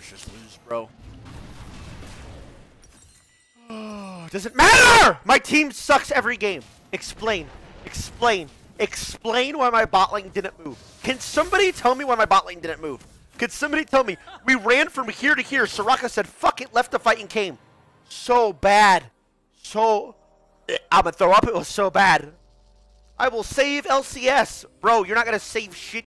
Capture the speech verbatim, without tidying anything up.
Let's just lose, bro. Does it matter? My team sucks every game. Explain. Explain. Explain why my bot lane didn't move. Can somebody tell me why my bot lane didn't move? Could somebody tell me? We ran from here to here. Soraka said, fuck it, left the fight and came. So bad. So... I'm gonna throw up. It was so bad. I will save L C S. Bro, you're not gonna save shit.